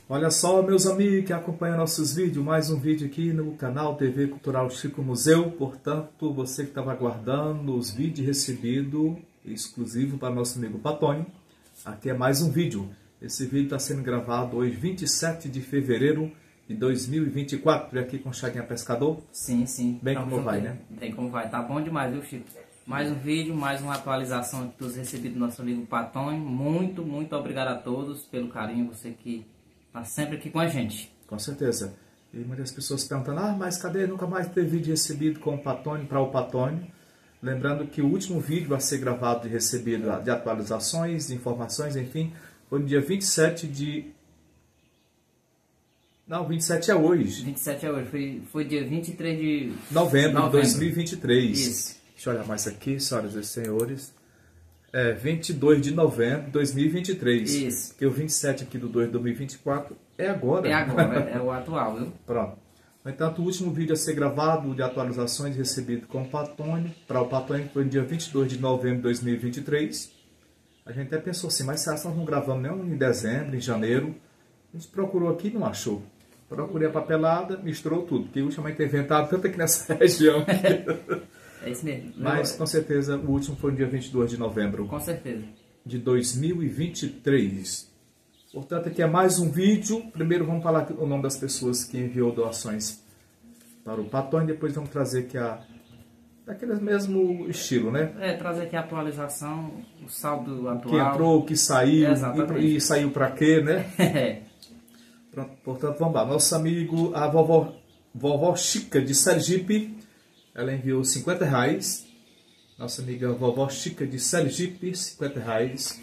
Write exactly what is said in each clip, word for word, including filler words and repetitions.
Olha só, meus amigos que acompanham nossos vídeos, mais um vídeo aqui no canal T V Cultural Chico Museu. Portanto, você que estava aguardando os vídeos recebidos, exclusivo para nosso amigo Patônio, aqui é mais um vídeo. Esse vídeo está sendo gravado hoje, vinte e sete de fevereiro de dois mil e vinte e quatro, aqui com o Chaguinha Pescador. Sim, sim. Bem como vai, né? Bem como vai, tá bom demais, viu, Chico? Mais um vídeo, mais uma atualização dos recebidos do nosso amigo Patônio. Muito, muito obrigado a todos pelo carinho, você que está sempre aqui com a gente. Com certeza. E muitas pessoas perguntando, ah, mas cadê? Nunca mais teve vídeo recebido com o Patônio, para o Patônio. Lembrando que o último vídeo a ser gravado e recebido de atualizações, de informações, enfim, foi no dia vinte e sete de... Não, vinte e sete é hoje. vinte e sete é hoje, foi, foi dia vinte e três de novembro, novembro de dois mil e vinte e três. Isso. Deixa eu olhar mais aqui, senhoras e senhores. É vinte e dois de novembro de dois mil e vinte e três. Isso. Porque o vinte e sete aqui do dois de dois mil e vinte e quatro é agora. É agora, é o atual, viu? Pronto. No entanto, o último vídeo a ser gravado de atualizações recebido com o Patônio, para o Patônio, foi no dia vinte e dois de novembro de dois mil e vinte e três. A gente até pensou assim, mas será que nós não gravamos nem em dezembro, em janeiro? A gente procurou aqui e não achou. Procurei a papelada, misturou tudo, porque ultimamente tem inventado tanto aqui nessa região. É isso mesmo. Mas, com certeza, o último foi no dia vinte e dois de novembro. Com certeza. De dois mil e vinte e três. Portanto, aqui é mais um vídeo. Primeiro vamos falar o nome das pessoas que enviou doações para o Patônio. Depois vamos trazer aqui a... daquele mesmo estilo, né? É, trazer aqui a atualização, o saldo atual. Que entrou, que saiu, e, e saiu para quê, né? É. Pronto, portanto, vamos lá. Nosso amigo, a vovó, vovó Chica de Sergipe, ela enviou cinquenta reais. Nossa amiga vovó Chica de Sergipe, cinquenta reais.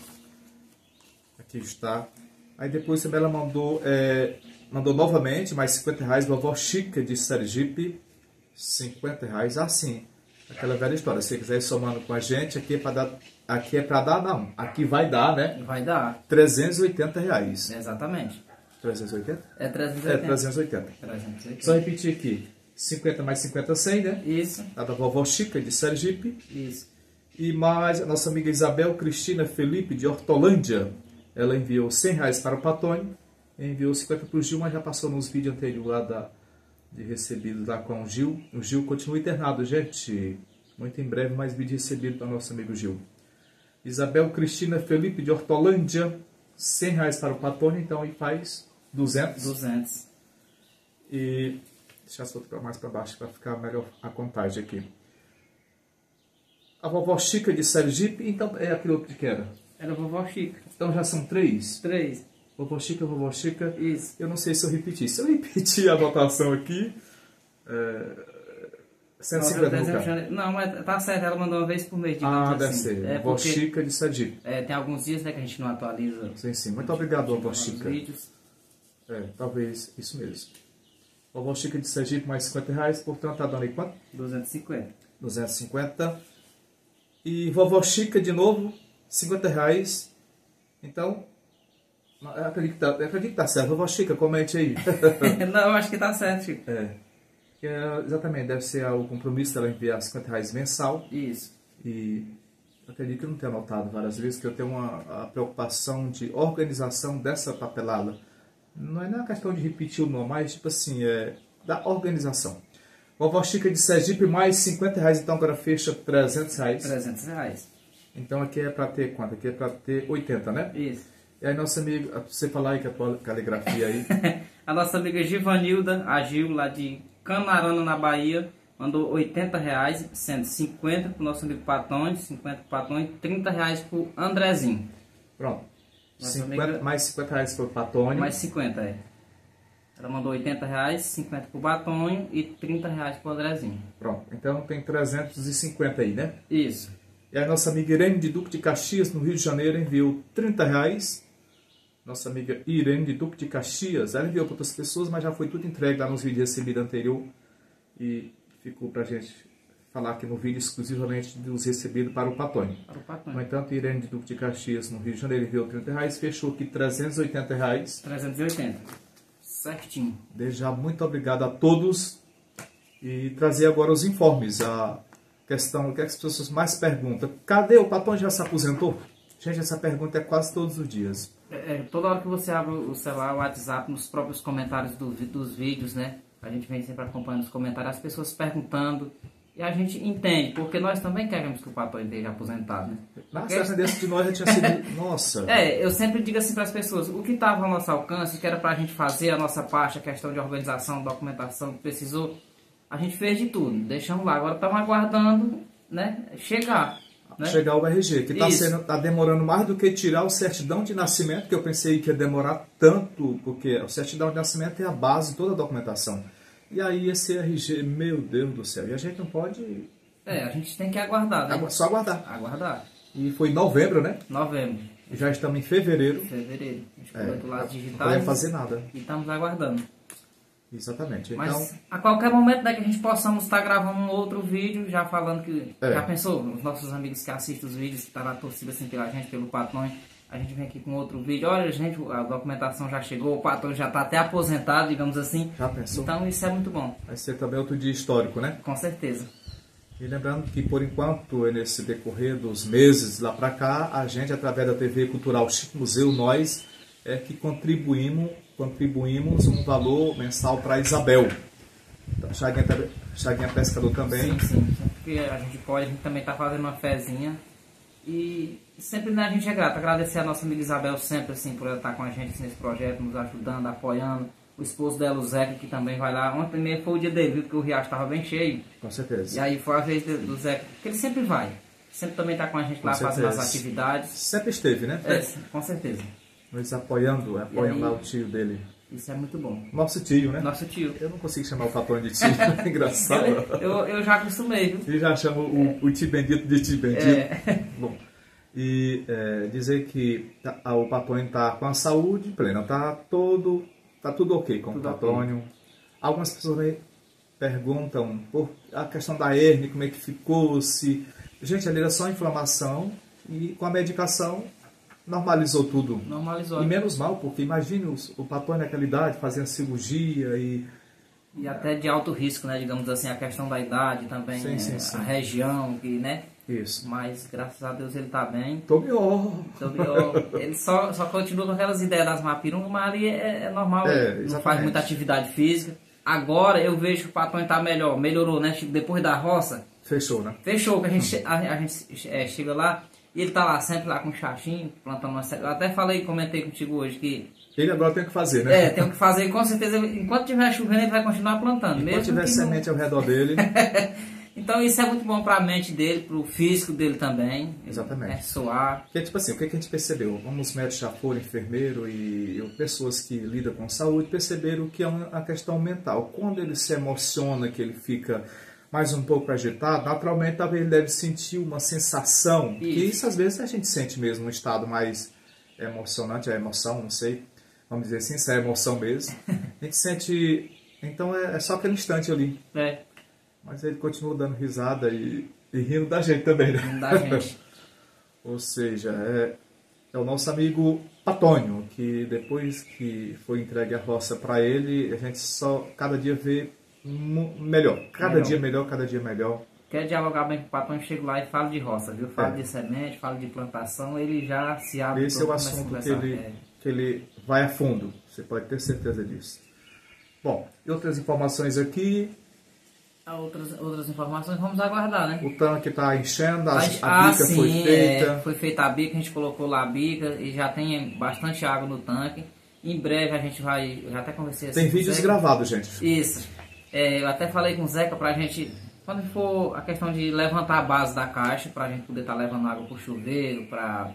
Aqui está. Aí depois também ela mandou, é, mandou novamente mais cinquenta reais. Vovó Chica de Sergipe, cinquenta reais. Assim, aquela velha história. Se você quiser ir somando com a gente, aqui é para dar, aqui é para dar, não. Aqui vai dar, né? Vai dar. trezentos e oitenta reais. Exatamente. trezentos e oitenta? É trezentos e oitenta. É trezentos e oitenta. trezentos e oitenta. Só repetir aqui. cinquenta mais cinquenta, cem, né? Isso. A da vovó Chica de Sergipe. Isso. E mais a nossa amiga Isabel Cristina Felipe de Hortolândia. Ela enviou cem reais para o Patônio. Enviou cinquenta para o Gil, mas já passou nos vídeos anteriores lá da, de recebido lá com o Gil. O Gil continua internado, gente. Muito em breve mais vídeo recebido para o nosso amigo Gil. Isabel Cristina Felipe de Hortolândia. cem reais para o Patônio, então aí faz duzentos. duzentos. E deixa eu soltar mais para baixo para ficar melhor a contagem aqui. A vovó Chica de Sergipe, então é aquele outro que era? Era a vovó Chica. Então já são três? Três. Vovó Chica, vovó Chica. Isso. Eu não sei se eu repeti. Se eu repetir a anotação aqui, é, cento e cinquenta no caso. Não, mas tá certo, ela mandou uma vez por mês. Ah, assim. deve ser. É vovó porque, Chica de Sergipe. é, tem alguns dias, né, que a gente não atualiza. Sim, sim. Muito obrigado, vovó Chica. Vídeos. É, talvez isso mesmo. Vovó Chica de Sergipe, mais cinquenta reais. Portanto, tá dando aí quanto? duzentos e cinquenta. duzentos e cinquenta. E vovó Chica de novo, cinquenta reais. Então, eu acredito que tá, eu acredito que tá certo. Vovó Chica, comente aí. Não, eu acho que tá certo, Chico. É. Que é, exatamente, deve ser o compromisso dela enviar cinquenta reais mensal. Isso. E eu acredito que eu não tenho anotado várias vezes, que eu tenho uma a preocupação de organização dessa papelada. Não é nem a questão de repetir o nome, mas tipo assim, é da organização. Vovó Chica de Sergipe, mais cinquenta reais, então agora fecha trezentos reais. trezentos reais. Então aqui é para ter quanto? Aqui é para ter oitenta, né? Isso. E aí nossa amiga, você falar aí que a tua caligrafia aí. A nossa amiga Givanilda, a Gil, lá de Canarana, na Bahia, mandou oitenta reais, sendo cinquenta para o nosso amigo Patônio, cinquenta para o Patônio, trinta reais para o Andrezinho. Pronto. cinquenta, amiga... Mais cinquenta reais para o Patônio. Mais cinquenta, é. Ela mandou oitenta reais, cinquenta para o Patônio e trinta reais para o Andrezinho. Pronto. Então tem trezentos e cinquenta aí, né? Isso. E a nossa amiga Irene de Duque de Caxias, no Rio de Janeiro, enviou trinta reais. Nossa amiga Irene de Duque de Caxias, ela enviou para outras pessoas, mas já foi tudo entregue lá nos vídeos recebidos anterior. E ficou para a gente falar aqui no vídeo exclusivamente dos recebidos para o Patônio. Para o Patônio. No entanto, Irene de Duque de Caxias, no Rio de Janeiro, enviou trinta reais, fechou aqui trezentos e oitenta reais. trezentos e oitenta. Certinho. Desde já, muito obrigado a todos. E trazer agora os informes. A questão, o que as pessoas mais perguntam. Cadê o Patônio? Já se aposentou? Gente, essa pergunta é quase todos os dias. É, toda hora que você abre o celular, o WhatsApp, nos próprios comentários do, dos vídeos, né? A gente vem sempre acompanhando os comentários, as pessoas perguntando. E a gente entende, porque nós também queremos que o Patonho esteja aposentado, né? Nossa, essa desse de nós já tinha sido... Nossa! É, eu sempre digo assim para as pessoas, o que estava ao nosso alcance, o que era para a gente fazer a nossa parte, a questão de organização, documentação que precisou, a gente fez de tudo, deixamos lá. Agora estamos aguardando, né, chegar. Né? Chegar ao R G, que está sendo, tá demorando mais do que tirar o certidão de nascimento, que eu pensei que ia demorar tanto, porque o certidão de nascimento é a base de toda a documentação. E aí esse R G, meu Deus do céu, e a gente não pode... É, a gente tem que aguardar, né? Só aguardar. Aguardar. E foi em novembro, né? Novembro. Já estamos em fevereiro. Fevereiro. A gente É, coletou lá as não digitais. vai fazer nada. E estamos aguardando. Exatamente. Então, Mas a qualquer momento, né, que a gente possamos estar gravando um outro vídeo, já falando que... É. Já pensou? Os nossos amigos que assistem os vídeos, que estão lá torcida assim pela gente, pelo Patonho, a gente vem aqui com outro vídeo. Olha, gente, a documentação já chegou, o Patonho já está até aposentado, digamos assim. já pensou? Então isso é muito bom. Vai ser também outro dia histórico, né? Com certeza. E lembrando que, por enquanto, nesse decorrer dos meses lá para cá, a gente, através da T V Cultural Chico Museu, nós é que contribuímos, contribuímos um valor mensal para Isabel. Então, Chaguinha, Chaguinha Pescador também. Sim, sim. Sempre que a gente pode, a gente também está fazendo uma fezinha. E sempre, né, a gente é grato. Agradecer a nossa amiga Isabel sempre, assim, por ela estar com a gente assim, nesse projeto, nos ajudando, apoiando. O esposo dela, o Zeca, que também vai lá. Ontem mesmo foi o dia dele, viu, porque o riacho estava bem cheio. Com certeza. E aí foi a vez do Zeca, porque ele sempre vai. Sempre também está com a gente Com lá certeza. fazendo as atividades. Sempre esteve, né? É, com certeza. Nos apoiando, apoiando aí- lá o tio dele. Isso é muito bom. Nosso tio, né? Nosso tio. Eu não consigo chamar o Patonho de tio, é engraçado. Eu, eu, eu já acostumei, viu? E já chamo o, o tio bendito de tio bendito. É. Bom, e é, dizer que tá- o Patonho está com a saúde plena, está todo, tá tudo ok com Tudo o ok. Patonho. Algumas pessoas aí perguntam por a questão da hernia, como é que ficou, se... Gente, ali era só inflamação e com a medicação normalizou tudo. Normalizou. E menos mal, porque imagine os- o Patonho naquela idade fazendo cirurgia e... E até de alto risco, né? Digamos assim, a questão da idade também, Sim, é, sim, sim. a região, que, né? Isso. Mas graças a Deus ele tá bem. Tô melhor. Sobre o- ele só, só continua com aquelas ideias das mapirungas, mas ali é, é normal, É, ele não exatamente. faz muita atividade física. Agora eu vejo que o Patonho tá melhor, melhorou, né? Chico? Depois da roça, Fechou, né? fechou, que a gente, che- a, a gente é, chega lá e ele tá lá sempre lá com o chachinho, plantando uma... Eu até falei, comentei contigo hoje que Ele agora tem o que fazer, né? é, tem o que fazer, com certeza, enquanto tiver chovendo ele vai continuar plantando. Enquanto mesmo tiver que não- semente ao redor dele, Então isso é muito bom para a mente dele, para o físico dele também. Exatamente. É suar. porque, tipo assim, o que, que a gente percebeu? Como os médicos já foram, enfermeiro e e pessoas que lidam com saúde, perceberam que é uma uma questão mental. Quando ele se emociona, que ele fica mais um pouco agitado, naturalmente talvez ele deve sentir uma sensação, que Isso. isso às vezes a gente sente mesmo, um estado mais emocionante, a emoção, não sei, vamos dizer assim, se é emoção mesmo. A gente sente, então é, é só aquele instante ali. É, Mas ele continua dando risada e, e rindo da gente também, né? não dá gente. Ou seja, é, é o nosso amigo Patonho, que depois que foi entregue a roça para ele, a gente só cada dia vê mu- melhor. Cada Melhor. dia melhor, cada dia melhor. Quer dialogar bem com o Patonho, chega lá e fala de roça, viu? Fala É. de semente, fala de plantação, ele já se abre. Esse é todo, o começa a assunto que conversar. ele, É. que ele vai a fundo. Você pode ter certeza disso. Bom, e outras informações aqui. Há outras, outras informações, vamos aguardar, né? O tanque está enchendo, a, Mas- a ah, bica sim, foi feita. é, foi feita a bica, a gente colocou lá a bica e já tem bastante água no tanque. Em breve a gente vai, eu já até conversei assim Tem com o vídeos Zeca. gravados, gente. Isso. É, eu até falei com o Zeca pra gente, quando for a questão de levantar a base da caixa, pra gente poder estar levando água pro chuveiro, pra,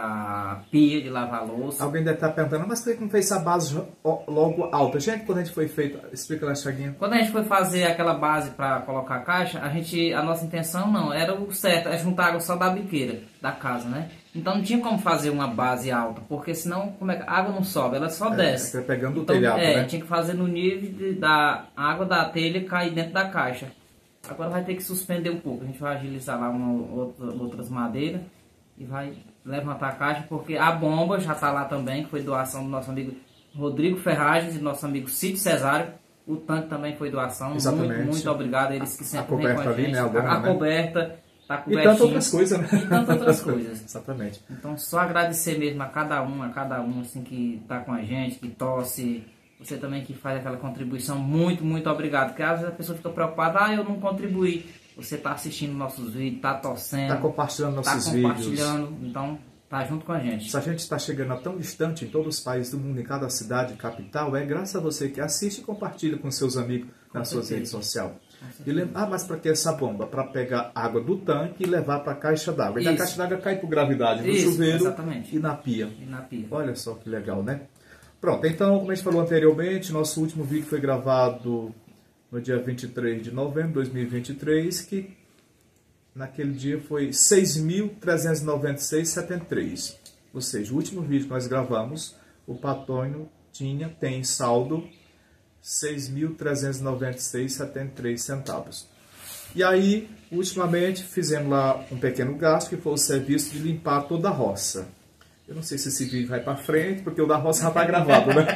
pra pia de lavar louça. Alguém deve estar perguntando, mas por que não fez essa base jo- logo alta? Gente, quando a gente foi feito, explica lá, Chaguinha. Quando a gente foi fazer aquela base para colocar a caixa, a gente, a nossa intenção não, era o certo, é juntar água só da biqueira da casa, né? Então não tinha como fazer uma base alta, porque senão como é que a água não sobe, ela só desce. É, pegando o Então, telhado, é, né? tinha que fazer no nível de- da água da telha cair dentro da caixa. Agora vai ter que suspender um pouco, a gente vai agilizar lá uma, outra, outras madeiras e vai levantar a caixa, porque a bomba já está lá também, que foi doação do nosso amigo Rodrigo Ferragens e do nosso amigo Cito Cesário. O tanque também foi doação. Exatamente. Muito, muito obrigado a eles que A sempre vêm coberta com a ali, gente. né, a bomba, a né? coberta, tá E cobertinho. tantas outras coisas, né? E tantas outras coisas. Exatamente. Então, só agradecer mesmo a cada um, a cada um assim, que tá com a gente, que torce. Você também que faz aquela contribuição. Muito, muito obrigado. Porque às vezes a pessoa fica preocupada, ah, eu não contribuí. Você tá assistindo nossos vídeos, tá torcendo. Tá compartilhando nossos tá vídeos. compartilhando. Então, tá junto com a gente. Se a gente está chegando a tão distante em todos os países do mundo, em cada cidade, capital, é graças a você que assiste e compartilha com seus amigos nas suas redes sociais. E lembra, ah, mas para que essa bomba? Para pegar água do tanque e levar para a caixa d'água. E da caixa d'água cai por gravidade no Isso, chuveiro exatamente. e na pia. E na pia. Olha só que legal, né? Pronto, então, como a gente falou anteriormente, nosso último vídeo foi gravado no dia vinte e três de novembro de dois mil e vinte e três, que naquele dia foi seis mil trezentos e noventa e seis vírgula setenta e três. Ou seja, o último vídeo que nós gravamos, o Patônio tinha, tem saldo seis mil trezentos e noventa e seis vírgula setenta e três centavos. E aí, ultimamente, fizemos lá um pequeno gasto, que foi o serviço de limpar toda a roça. Eu não sei se esse vídeo vai para frente, porque o da roça já está gravado, né?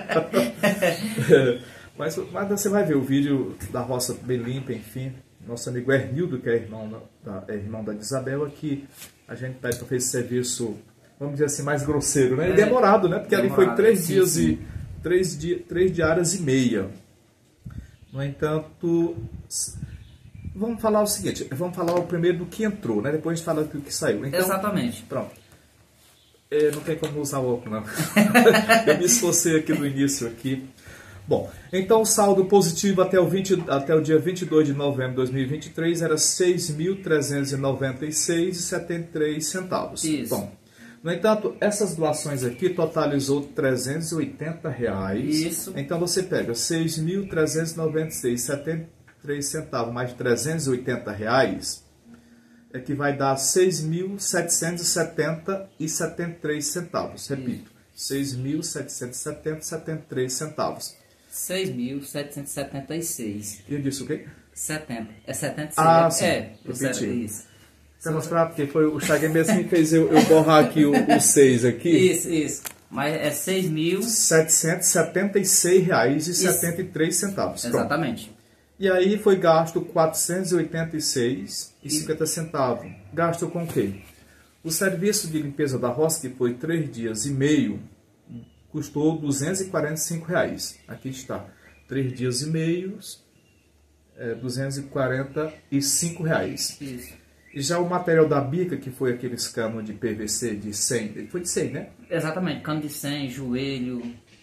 mas, mas você vai ver o vídeo da roça bem limpa, enfim. Nosso amigo Hernildo, que é irmão da, é irmão da Isabela, que a gente pede para fazer esse serviço, vamos dizer assim, mais grosseiro, né? E demorado, né? Porque demorado, ali foi três sim, dias sim. e três, dia, três diárias e meia. No entanto, vamos falar o seguinte, vamos falar o primeiro do que entrou, né? Depois a gente fala do que saiu. Então, exatamente. Pronto. É, não tem como usar o óculos, não. Eu me esforcei aqui no início aqui. Bom, então o saldo positivo até o, vinte, até o dia vinte e dois de novembro de dois mil e vinte e três era seis mil trezentos e noventa e seis vírgula setenta e três centavos. Isso. Bom, no entanto, essas doações aqui totalizou trezentos e oitenta reais. Isso. Então você pega seis mil trezentos e noventa e seis vírgula setenta e três centavos mais trezentos e oitenta reais, é que vai dar seis mil setecentos e setenta e setenta e três centavos. Repito, seis mil setecentos e setenta e setenta e três centavos. seis mil setecentos e setenta e seis. E eu disse o quê? setenta. É setenta e seis. Ah, sim. É, repeti. Isso. Você mostrar porque foi o Chagas mesmo que fez eu, eu borrar aqui o, o seis aqui. Isso, isso. Mas é seis mil setecentos e setenta e seis reais e setenta e três centavos. Exatamente. Pronto. E aí foi gasto quatrocentos e oitenta e seis reais e cinquenta centavos. Gasto com o quê? O serviço de limpeza da roça, que foi três dias e meio, custou duzentos e quarenta e cinco reais. Aqui está. Três dias e meio, é, duzentos e quarenta e cinco reais. Isso. E já o material da bica, que foi aqueles canos de P V C de cem, foi de cem, né? Exatamente, cano de cem, joelho,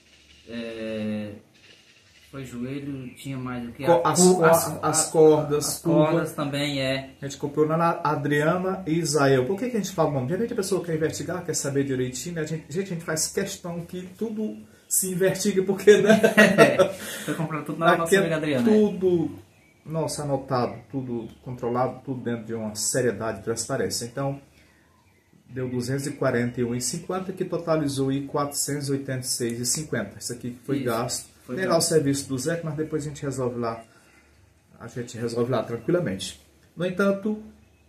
é... foi joelho, tinha mais do que... Co as, a, as, as, as cordas, as curva. cordas também, é. A gente comprou na Adriana e Isael. Por que, que a gente fala o nome? De repente a pessoa quer investigar, quer saber direitinho, né? a, gente, gente, a gente faz questão que tudo se investigue, porque, né? É, foi comprando tudo na nossa amiga Adriana. Tudo... Nossa, anotado, tudo controlado, tudo dentro de uma seriedade e transparência. Então, deu duzentos e quarenta e um reais e cinquenta centavos, que totalizou aí quatrocentos e oitenta e seis reais e cinquenta centavos. Isso aqui foi Isso, gasto. Foi Tem gasto. Lá o serviço do Zé, mas depois a gente resolve lá. A gente resolve lá tranquilamente. No entanto,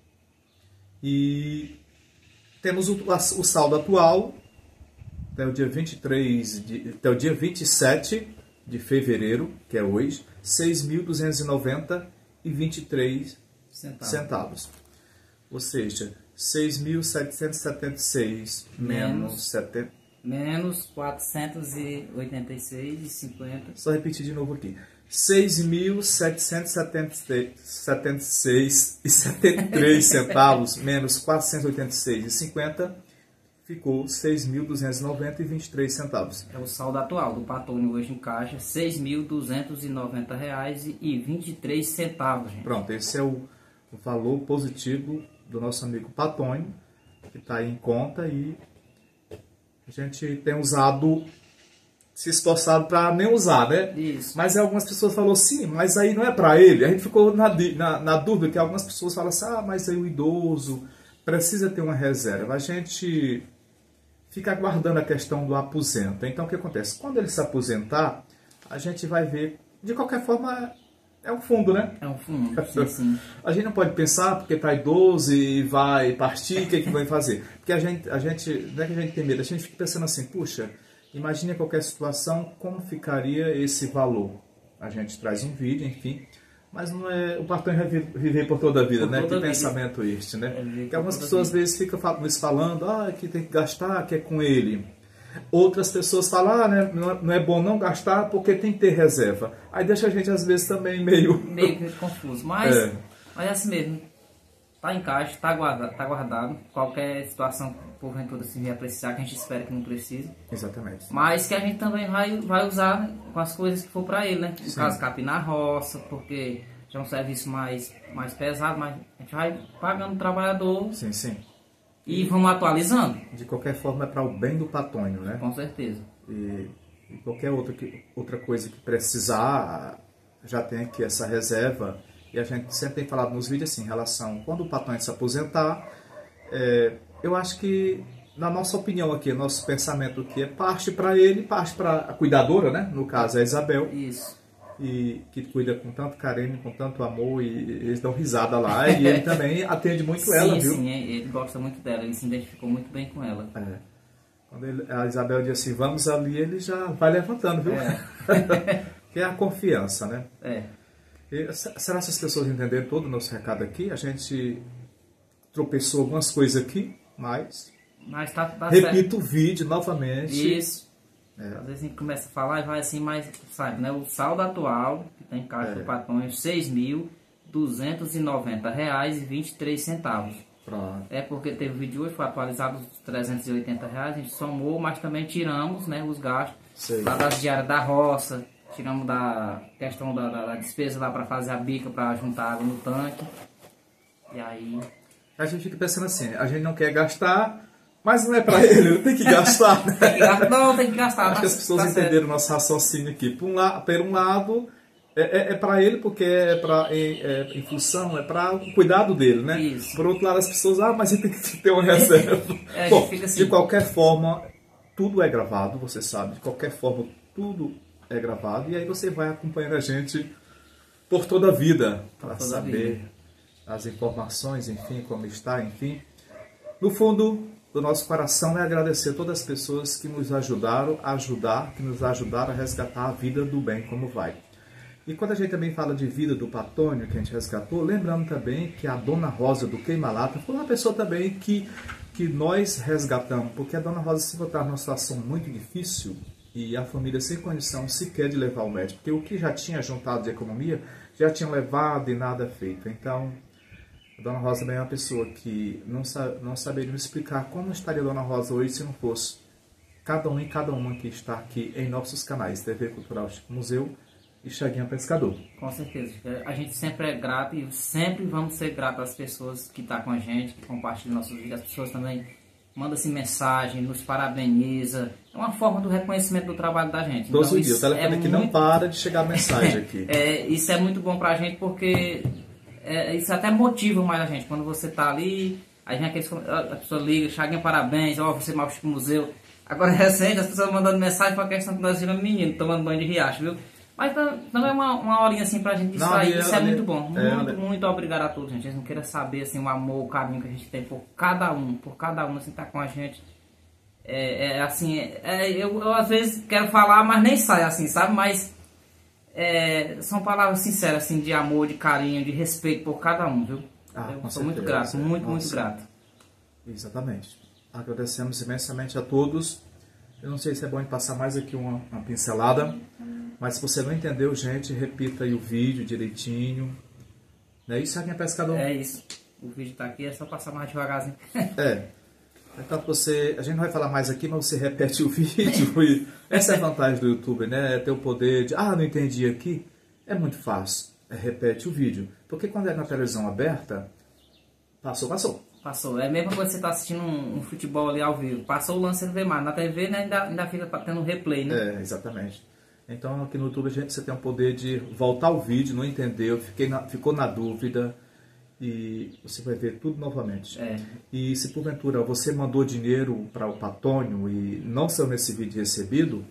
e temos o, o saldo atual até o dia vinte e três, de, até o dia vinte e sete de fevereiro, que é hoje, seis mil duzentos e noventa reais e vinte e três centavos. Ou seja, seis mil setecentos e setenta e seis menos, setenta... menos quatrocentos e oitenta e seis reais e cinquenta centavos. Só repetir de novo aqui. seis mil setecentos e setenta e seis reais e setenta e três centavos menos quatrocentos e oitenta e seis reais e cinquenta centavos. Ficou seis mil duzentos e noventa reais e vinte e três centavos. É o saldo atual do Patônio hoje em caixa, seis mil duzentos e noventa reais e vinte e três centavos. Gente. Pronto, esse é o, o valor positivo do nosso amigo Patônio, que está aí em conta, e a gente tem usado, se esforçado para nem usar, né? Isso. Mas algumas pessoas falaram, sim, mas aí não é para ele. A gente ficou na, na, na dúvida que algumas pessoas falam assim, ah, mas aí o idoso precisa ter uma reserva. A gente fica aguardando a questão do aposento. Então, o que acontece? Quando ele se aposentar, a gente vai ver, de qualquer forma, é um fundo, né? É um fundo, sim, sim. A gente não pode pensar, porque está idoso e vai partir, o que, é que vai fazer? Porque a gente, a gente, não é que a gente tem medo, a gente fica pensando assim, puxa, imagine qualquer situação, como ficaria esse valor? A gente traz um vídeo, enfim, Mas não é, o Patonho vai viver por toda a vida, por né? Toda que a pensamento vida. Este, né? É, que algumas pessoas às vezes ficam nos falando, ah, que tem que gastar, que é com ele. Outras pessoas falam, ah, né, não é bom não gastar porque tem que ter reserva. Aí deixa a gente às vezes também meio... Meio confuso, mas é, mas é assim mesmo. Tá em caixa, tá guardado, tá guardado. Qualquer situação, porventura, se vier precisar, que a gente espera que não precise. Exatamente. Mas que a gente também vai, vai usar com as coisas que for para ele, né? No Sim. caso, capim na roça, porque já é um serviço mais, mais pesado, mas a gente vai pagando o trabalhador. Sim, sim. E vamos atualizando. De qualquer forma, é para o bem do Patonho, né? Com certeza. E, e qualquer outra, que, outra coisa que precisar, já tem aqui essa reserva. E a gente sempre tem falado nos vídeos assim, em relação, quando o Patonho se aposentar, é, eu acho que, na nossa opinião aqui, nosso pensamento aqui é parte para ele, parte para a cuidadora, né? No caso, a Isabel. Isso. E que cuida com tanto carinho, com tanto amor, e eles dão risada lá. E ele também atende muito sim, ela, viu? Sim, ele gosta muito dela, ele se identificou muito bem com ela. É. Quando ele, a Isabel diz assim, vamos ali, ele já vai levantando, viu? É. Que é a confiança, né? É. E, será que as pessoas entenderam todo o nosso recado aqui? A gente tropeçou algumas coisas aqui, mas... Mas tá, tá repito certo. O vídeo novamente. Isso. É. Às vezes a gente começa a falar e vai assim, mas sabe, né? O saldo atual, que tem em caixa é. do Patonho, seis mil duzentos e noventa reais e vinte e três centavos. Pronto. É porque teve o vídeo hoje, foi atualizado os trezentos e oitenta reais, a gente somou, mas também tiramos, né, os gastos lá das diárias da roça, tiramos da questão da, da, da despesa lá para fazer a bica, para juntar água no tanque. E aí... A gente fica pensando assim, a gente não quer gastar... Mas não é para ele, tem que gastar, né? Tem que gastar. Não, tem que gastar. Acho tá, que as pessoas tá entenderam o nosso raciocínio aqui. Por um, la por um lado, é, é, é para ele, porque é, pra, é, é em função, é para o cuidado dele, né? Isso. Por outro lado, as pessoas, ah, mas ele tem que ter uma reserva. É, Bom, assim. de qualquer forma, tudo é gravado, você sabe. De qualquer forma, tudo é gravado. E aí você vai acompanhando a gente por toda a vida, para saber vida. As informações, enfim, como está, enfim. No fundo... do nosso coração é agradecer todas as pessoas que nos ajudaram a ajudar, que nos ajudaram a resgatar a vida do bem como vai. E quando a gente também fala de vida do Patonho, que a gente resgatou, lembrando também que a Dona Rosa do Queima-Lata foi uma pessoa também que, que nós resgatamos, porque a Dona Rosa se encontrava numa situação muito difícil e a família sem condição sequer de levar ao médico, porque o que já tinha juntado de economia, já tinha levado e nada feito. Então... a Dona Rosa também é uma pessoa que não, não saberia me explicar como estaria a Dona Rosa hoje se não fosse cada um e cada uma que está aqui em nossos canais, T V Cultural Chico Museu e Chaguinha Pescador. Com certeza. A gente sempre é grato e sempre vamos ser gratos às pessoas que estão com a gente, que compartilham nossos vídeos. As pessoas também mandam assim, mensagem, nos parabeniza. É uma forma do reconhecimento do trabalho da gente. Doze então, dias, o telefone é aqui muito... não para de chegar mensagem aqui. é, isso é muito bom pra gente porque... É, isso até motiva mais a gente. Quando você tá ali, aí vem aqueles, a pessoa liga, Chaguinha, parabéns, ó, oh, você mal Chico Museu. Agora é recente, as pessoas mandando mensagem para a questão que nós viramos menino, tomando banho de riacho, viu? Mas não é uma, uma horinha assim pra gente distrair, isso é muito bom. Muito, muito obrigado a todos, gente. Eles não queiram saber assim, o amor, o carinho que a gente tem por cada um, por cada um, assim, tá com a gente. É, é assim, é, eu, eu às vezes quero falar, mas nem sai assim, sabe? Mas... É, são palavras sinceras, assim, de amor, de carinho, de respeito por cada um, viu? Ah, eu sou certeza, muito grato, muito, Nossa. muito grato. Exatamente. Agradecemos imensamente a todos. Eu não sei se é bom passar mais aqui uma, uma pincelada, mas se você não entendeu, gente, repita aí o vídeo direitinho. Não é isso, Chaguinha Pescador? É isso. O vídeo tá aqui, é só passar mais devagarzinho. É. Então você, a gente não vai falar mais aqui, mas você repete o vídeo. E essa é a vantagem do YouTube, né? Ter o poder de, ah, não entendi aqui. É muito fácil. É, repete o vídeo. Porque quando é na televisão aberta, passou, passou. Passou. É mesmo quando você está assistindo um, um futebol ali ao vivo. Passou o lance, você não vê mais. Na T V, né, ainda, ainda fica tendo um replay, né? É, exatamente. Então aqui no YouTube a gente, você tem o poder de voltar o vídeo, não entendeu, fiquei na, ficou na dúvida. E você vai ver tudo novamente. É. E se porventura você mandou dinheiro para o Patonho e não saiu nesse vídeo recebido,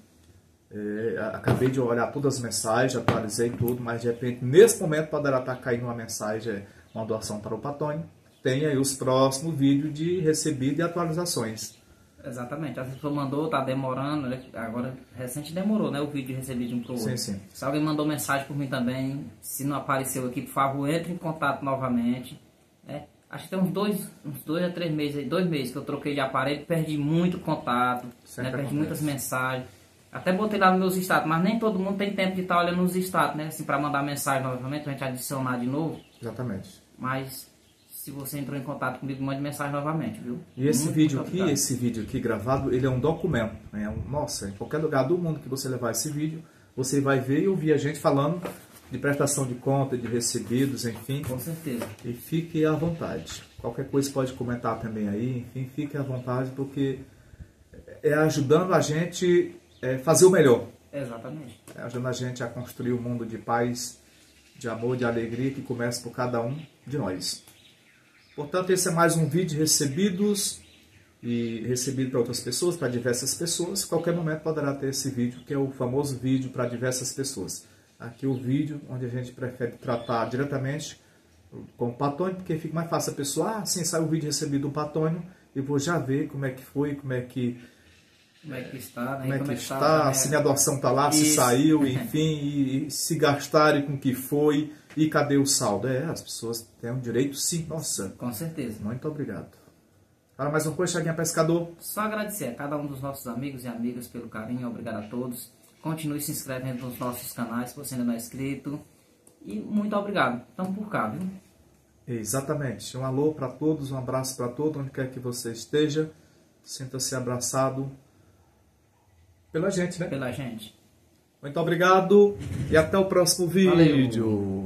é, acabei de olhar todas as mensagens, atualizei tudo, mas de repente, nesse momento, poderá estar caindo uma mensagem, uma doação para o Patonho. Tem aí os próximos vídeos de recebido e atualizações. Exatamente. A pessoa mandou, tá demorando, né? Agora, recente demorou, né? O vídeo recebido de um pro outro. Sim, sim. Se alguém mandou mensagem por mim também, se não apareceu aqui, por favor, entre em contato novamente. Né? Acho que tem uns dois, uns dois a três meses, dois meses que eu troquei de aparelho, perdi muito contato, né? Perdi acontece. muitas mensagens. Até botei lá nos meus status, mas nem todo mundo tem tempo de estar olhando nos status, né? Assim, pra mandar mensagem novamente, pra gente adicionar de novo. Exatamente. Mas se você entrou em contato comigo, mande mensagem novamente, viu? E esse Muito, vídeo muito aqui, obrigado. esse vídeo aqui gravado, ele é um documento, né? Um- Nossa, em qualquer lugar do mundo que você levar esse vídeo, você vai ver e ouvir a gente falando de prestação de conta, de recebidos, enfim. Com certeza. E fique à vontade. Qualquer coisa pode comentar também aí, enfim, fique à vontade, porque é ajudando a gente é, fazer o melhor. Exatamente. É ajudando a gente a construir um mundo de paz, de amor, de alegria que começa por cada um de nós. Portanto, esse é mais um vídeo recebidos e recebido para outras pessoas, para diversas pessoas. Qualquer momento poderá ter esse vídeo, que é o famoso vídeo para diversas pessoas. Aqui o vídeo onde a gente prefere tratar diretamente com o Patônio, porque fica mais fácil a pessoa, ah, sim, sai o vídeo recebido do Patônio, eu vou já ver como é que foi, como é que, Como é que está, né? como é que Como está, né? se minha doação está lá, se Isso. saiu, enfim, e, e se gastaram com o que foi, e cadê o saldo? É, as pessoas têm um direito, sim, nossa. Com certeza. Muito obrigado. Fala mais uma coisa, Chaguinha Pescador. Só agradecer a cada um dos nossos amigos e amigas pelo carinho, obrigado a todos. Continue se inscrevendo nos nossos canais, se você ainda não é inscrito. E muito obrigado. Estamos por cá, viu? Exatamente. Um alô para todos, um abraço para todos, onde quer que você esteja. Sinta-se abraçado pela gente, né? Pela gente. Muito obrigado e até o próximo vídeo. Valeu.